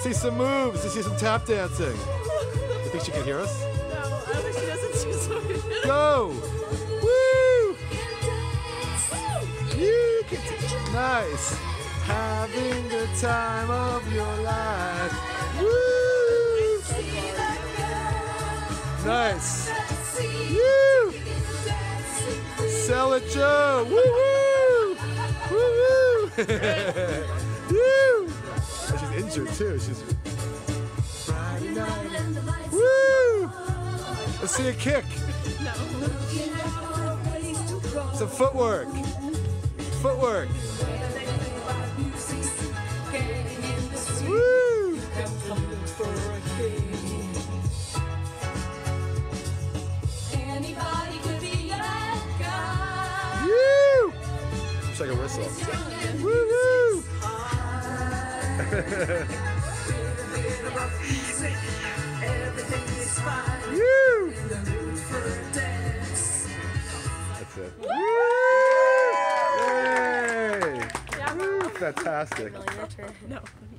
see some moves. Let's see some tap dancing. You think she can hear us? No, I wish she doesn't do so. Go! Woo! You can nice. Having the time of your life. Woo! Nice. Woo! Sell it, Joe. Woo woo! Woo woo! Woo! Oh, she's injured too. She's Friday night. Woo! Let's see a kick. No. Some footwork. Footwork. Woo! Anybody could be a guy. Woo! It's like a whistle. Woo woo! Woo! That's it. Woo! Yay! Yeah. Woo! Fantastic. No.